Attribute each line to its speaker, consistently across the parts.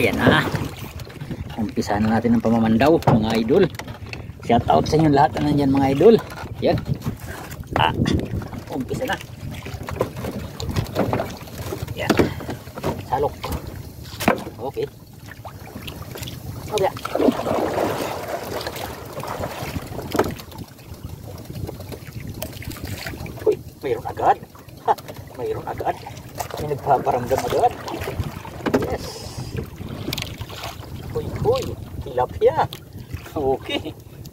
Speaker 1: Ayan na. Umpisa na natin ang pamamandaw mga idol. Shout out sa inyo lahat na nandyan mga idol. Yan. Umpisa na. Yan. Salok. Okay. Okay. Uy, mayroon agad. Mayroon agad. May nagpaparamdam agad. Yes. Uy, tilapia. Okay.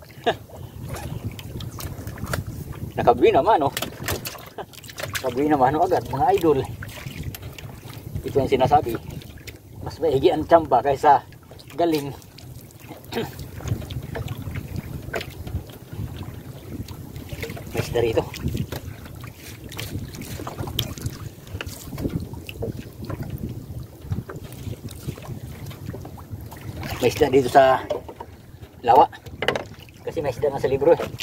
Speaker 1: Nakabwi naman, oh. Nakabwi naman, oh, agad, mga idol. Ito yung sinasabi. Mas maigi ang tsamba kaysa galing. May isda rito. May isda dito sa lawa. Kasi may isda na sa libro eh.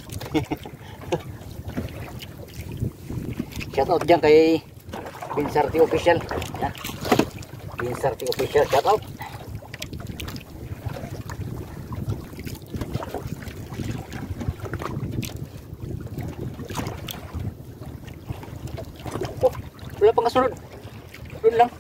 Speaker 1: Shoutout dyan kay Binsarty Official. Yan. Binsarty Official, shoutout. Oh, wala pang kasunod. Doon lang.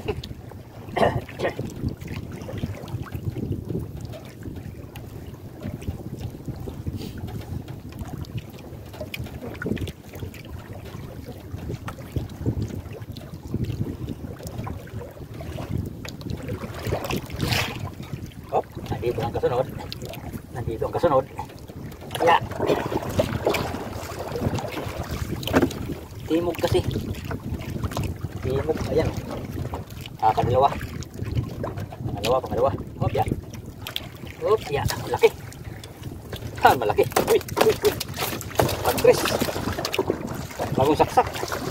Speaker 1: Nandito ang kasunod. Nandito ang kasunod. Yeah. Timog kasi. Timog. Ayan. Kadalawa. Pangalawa. Hop, ya. Hop, ya. Malaki. Malaki. Uy. Pag-press. Bagong saksak.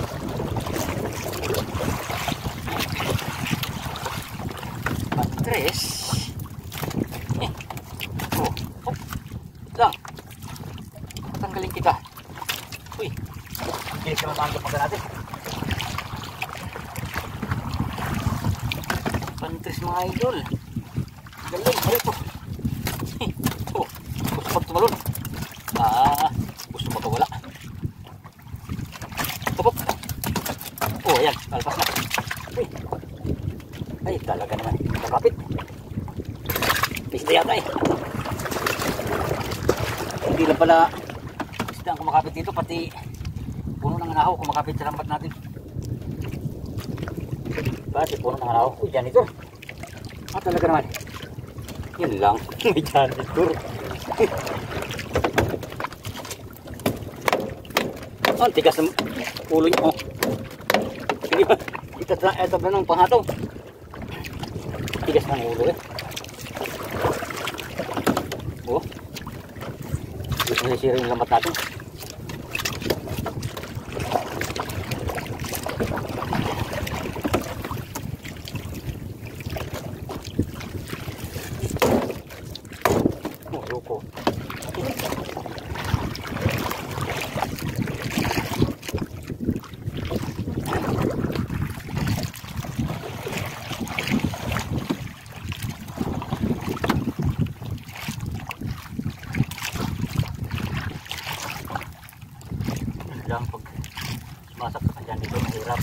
Speaker 1: Pag-press. Lang. Tatanggalin kita. Uy. Bilis naman maanggap magka natin. Pantris mga idol. Galing. Ito. Oh. Gusto pag tumalon. Gusto magkawala. Tupok. Oh, ayan. Alpas na. Uy. Ay, talaga naman. Nakapit. Pista yata eh. Hindi lang pala isda ang kumakapit dito, pati puno ng anahaw kumakapit sa lambat natin. Pati puno ng anahaw. Uy, janitor. Talaga naman. Yun lang. May janitor. Ang tigas ng ulo niyo. Oh. Hindi ba? Ito ba ng panghataw? Tigas ng ulo eh. Oh. Nasisira yung lambat natin. Loko. Lang pag masak ka dyan dito mahirap.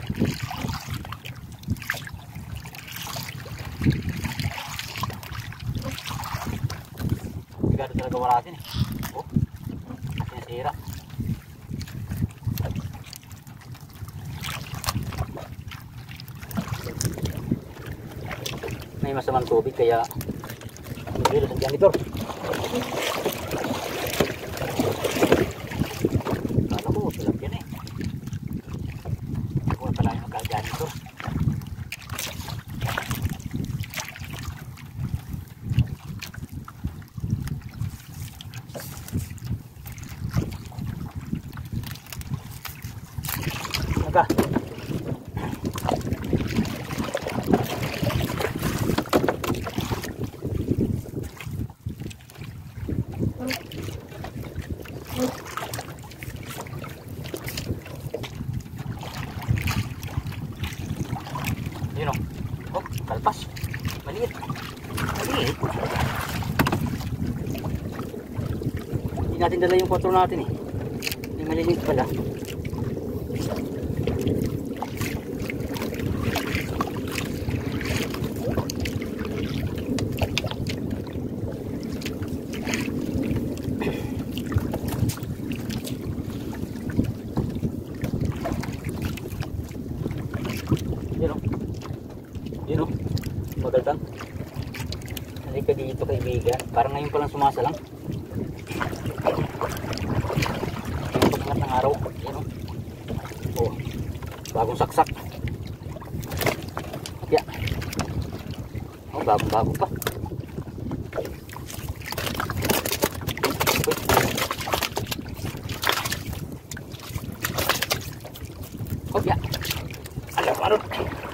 Speaker 1: Sigado talaga warasin eh. Oh, nasira. May masamang tubig kaya hindi sa janitor. Maka. Yun o. Oh, kalpas. Maliit. natin dala yung 4 natin eh. Yung maliliit pala. Yun o. Magaldang. Halika dito kaibigan. Parang ngayon palang sumasalang. Yung pag-angat ng araw. Yan o. Oh, bagong saksak. Kaya. Oh, bagong-bago pa. Oh, ya. Alam, parang.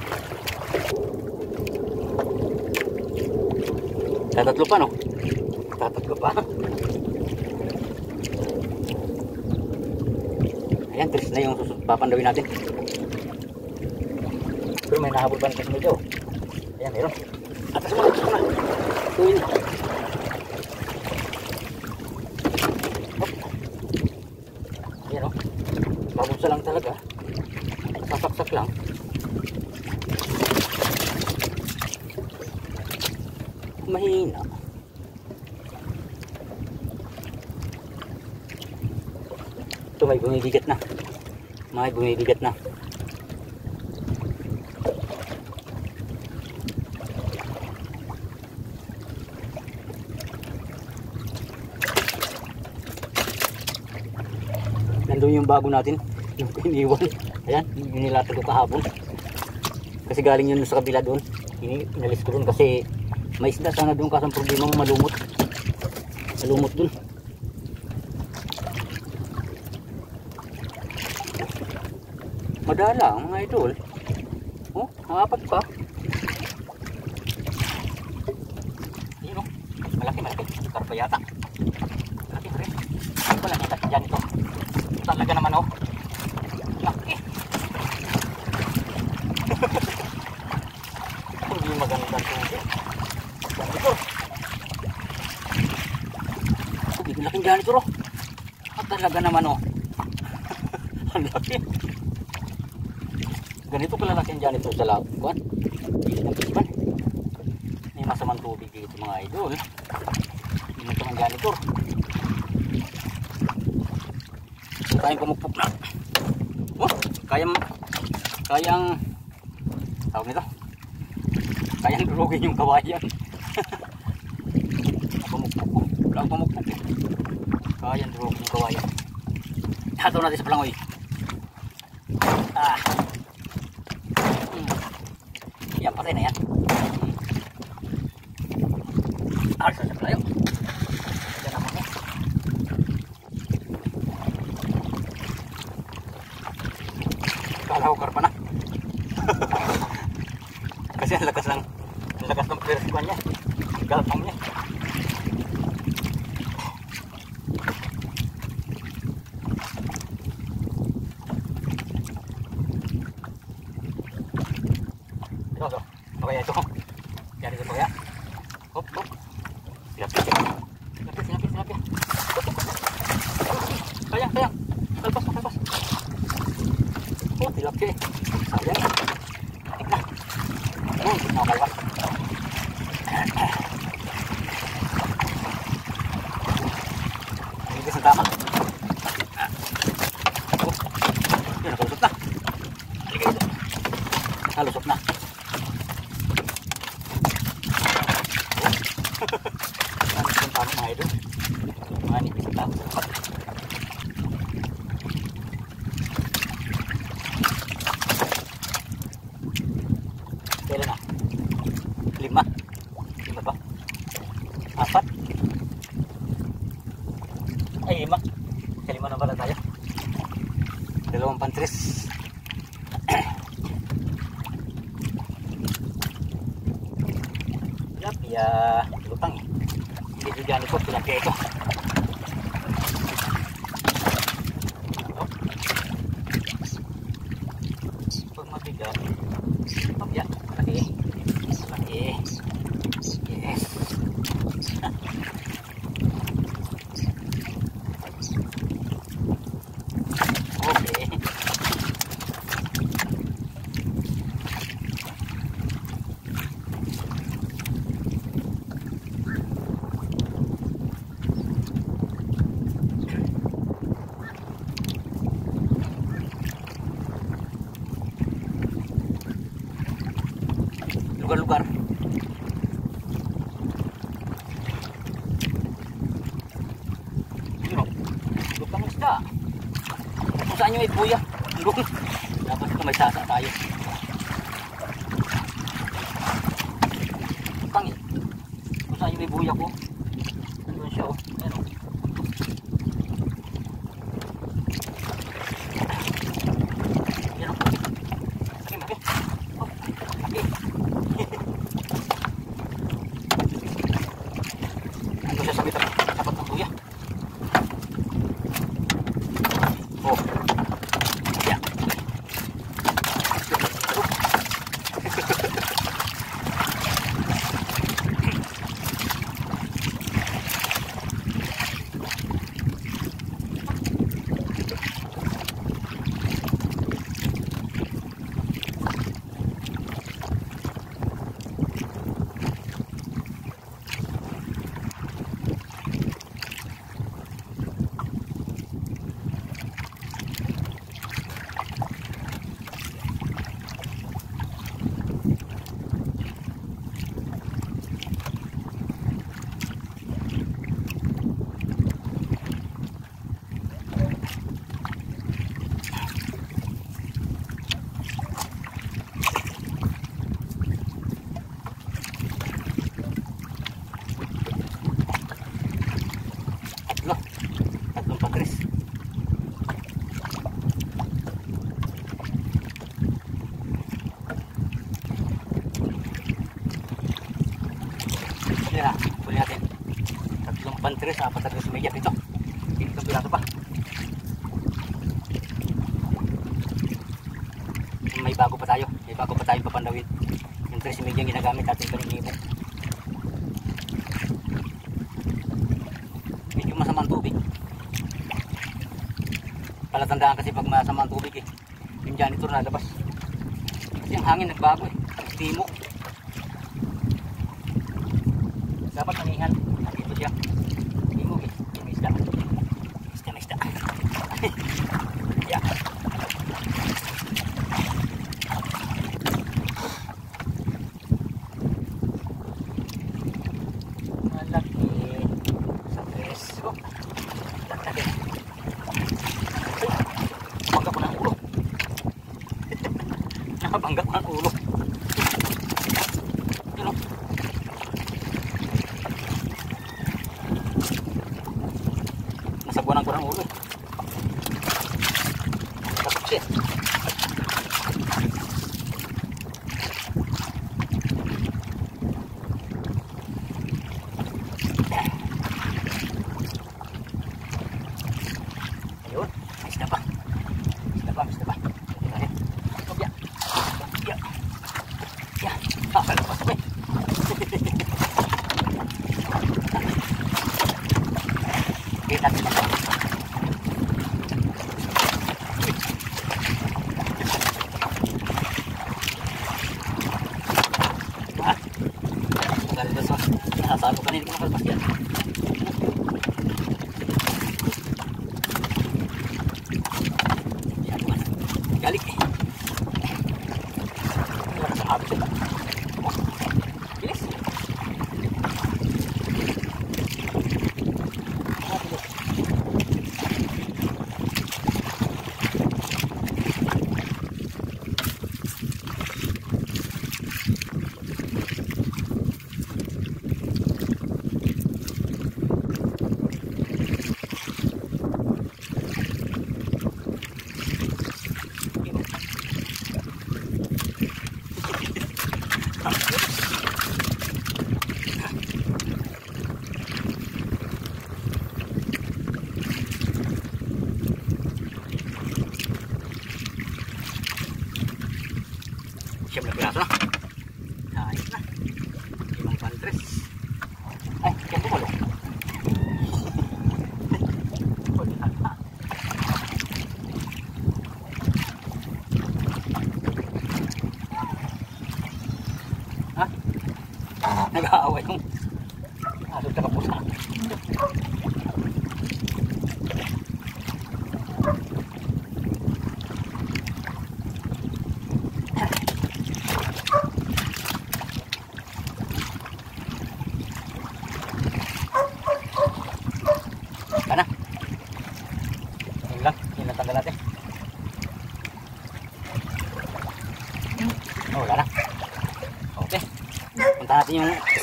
Speaker 1: Tatatlo pa, no? Tatatlo pa. Ayan, tris na yung papandawin natin. Pero may nahabol pa natin medyo. Ayan, meron. Atas mo, atas mo na. Tuwin. Ayan, o. Babunsa lang talaga. Sasaksak lang. Mahina. Ito may bumibigat na. May bumibigat na. Nandun yung bago natin. Yung iniwan. Ayan, yung nilatag ko kahapon. Kasi galing yun sa kabila doon. Inalis ko doon kasi may isda sana doon kasi ang problema mo malumot. Malumot doon. Madala ang mga idol. Oh, apat pa. Yun o. Malaki. Karpa yata. Malaki rin. Ano pala nakita dyan ito. Talaga naman o. Laki. Hindi magandang tubig. Janitor. Ang laking janitor o. At talaga naman o. Ang laki. Ganito kalalaki ang janitor sa labuan. May masamang tubig dito mga idol. Ganito ang janitor. Kayang kumupok na. Oh, kayang tawag nito. Kayang durugin yung kawayan. Pumukpok. Wala ang pumukpok. Kayang durugin yung kawayan. Hataw natin sa palangoy. Yan, patay na yan. Sa palayo. Yan naman eh. Kala ko karpa na. Kasi ang lakas ng persikuan niya. Galpang niya. Ito. Kaya ito. Yan ito kaya. Hop. Silapit. Sayang. Kalpas. Oh, silapit. Sayang. Atik na. Hindi na kalpas. Ibigis ang tama. Oh. Yun, nakalusot na. Halika dito. Nalusot na. Paano mga idol? Mga nipis ang tao. Kailan na? 5 ba? 4? Ay 5. Sa 5 na pala tayo. 2 pantris. Tilapia lutang eh. Hindi ko dyan ito, tilapia ito. Pag mabigat, tilapia, malaki. Yes. lugar-lugar. Yun o, lupang isda. Kung saan yung ipuya, doon. Dapat ito may sasa tayo. Lupang eh. Kung saan yung ipuya ko, nandun siya o. Ayan o. Ayan o. Laki. Oh, laki. Ando siya sa may tapat ng kuya. Oh. Yeah. Tatlong patris. Yan na, huli natin. Tatlong pantris, apat na tres media dito. Dito pirato pa. May bago pa tayo. May bago pa tayong papandawin. Yung tres media ginagamit natin kanina. Medyo masamang tubig. Palatandaan kasi pag masamang tubig eh, yung janitor nalabas. Kasi ang hangin nagbago eh. Timo. Dapat manihan. Dito siya. Timo eh. Yung isda. Isda. Yeah. Malaki. Sa tres. Oh. Laki. Bangga ko ng ulo. Nakabangga ko ng ulo. Yun o. Nasabuanan ko ng ulo. Takot siya. Ayun. Isda pa. Isda pa. Ya. Ya. Ya. Ah, lepas pa. Kita kita. Wah. Galing doon sa nasalo kanina ko nakalpas yan. Galing eh. Lakas sila. Bilis.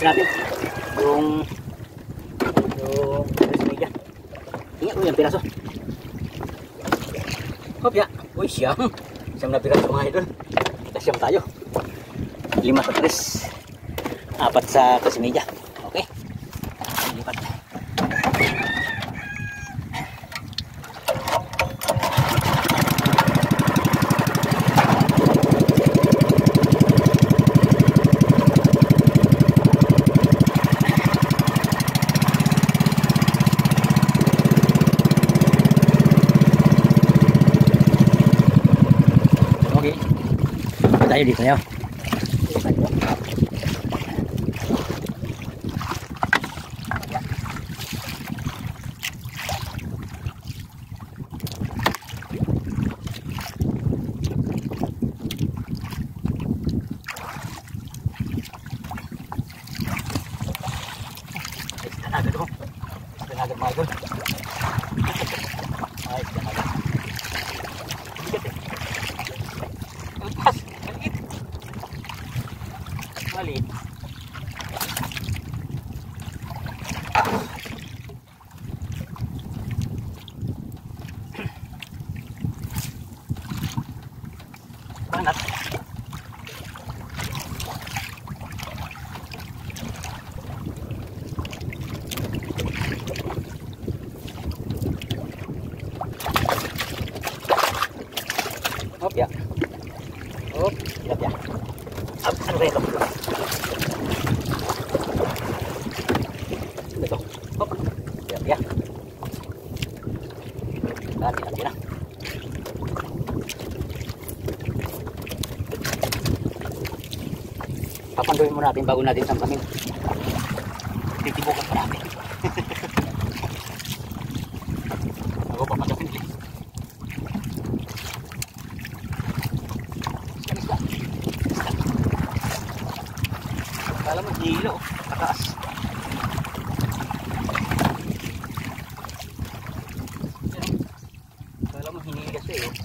Speaker 1: natin yung media. Ingat mo yung piraso. Hop ya. Uy, siyam na piraso mga idol. Siyam tayo. 5 sa 3. 4 sa kasi media. Okay. Lipat. Tayo dito na yun. Agad mga idol. Ay, agad. Lepas. Maliit. Banat. Hop ya. Hop, lihat ya. Ano ba ito? Ito. Hop. Lihat ya. Hati-hati na. Papanduin muna natin bago natin samsamin. Titibukan pa natin. Ako papanduin din. Kala mo hilo, pataas. Kala mo hinila siya eh.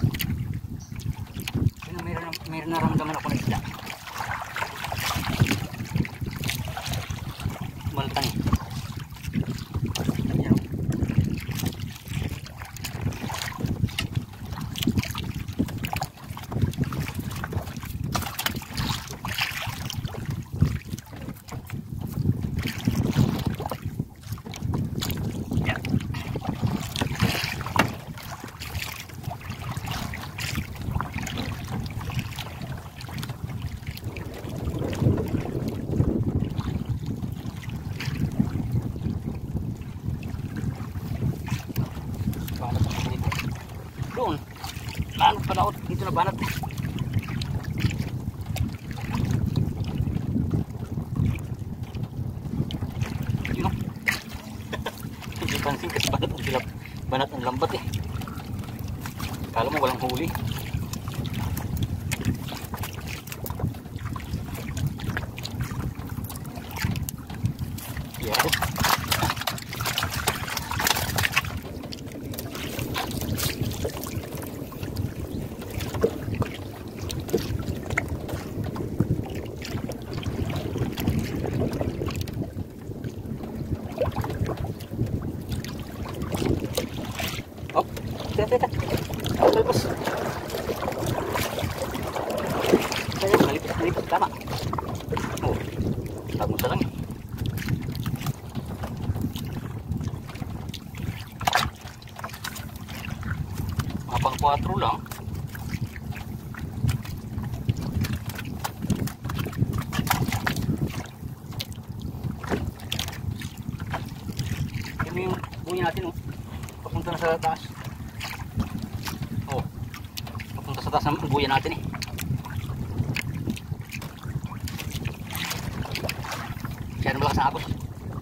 Speaker 1: Meron naramdaman ako na isda. Maltang eh. Ayan. Doon. Banat pala ako. Dito na banat. Yun o. Hindi pansin kasi banat ang lambat eh. Kala mo walang huli. Yeah. Oh, teka. Talbos. Kaya nalipit. Tama. Oh, tago sa lang. Mga pang 4 lang. Ito yung buhay natin oh. Papunta na sa taas. Oh. Papunta sa taas ng buya natin eh. Siya na malakas na agos.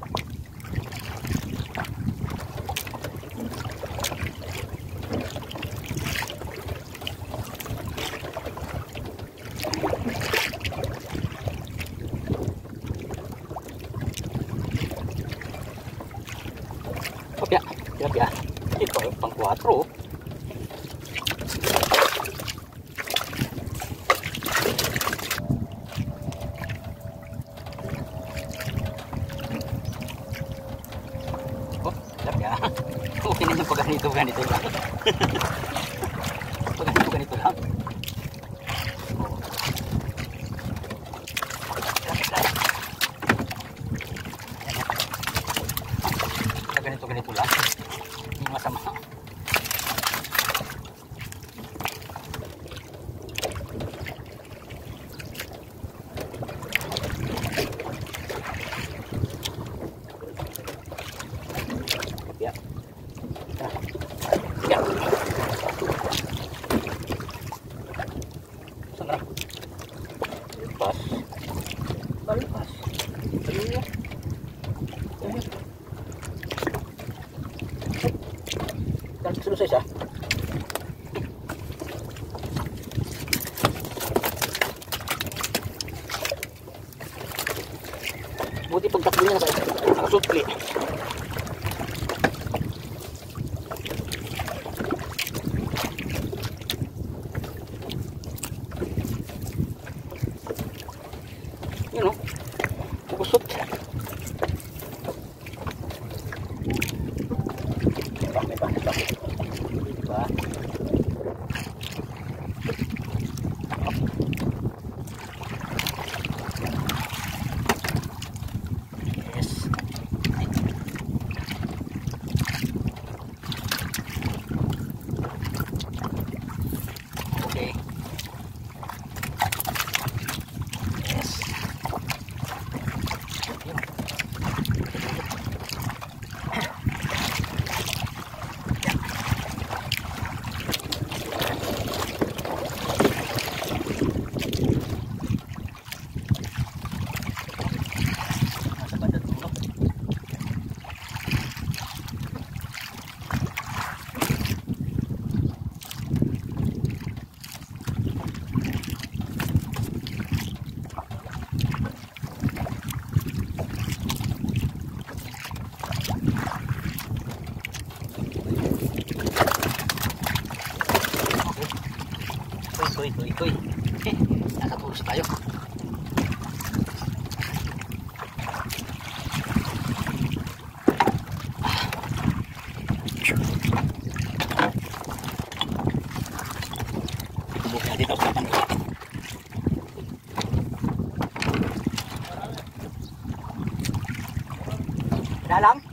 Speaker 1: Kopya. Tilapia. Ito yung pang 4. ganito lang. Ganito lang. Ganito lang. Hindi masama. Ya. Ya. Sana. Lepas. Lepas. Aduh. Dan selesai sah. Buti pagtakbo niya nakasutli. Yun o, kusot. Diba? Yes. Okay. Yes. Nasa banda dulo. Uy. Nakatulog tayo. Tubok natin ito sa panula. Dalang?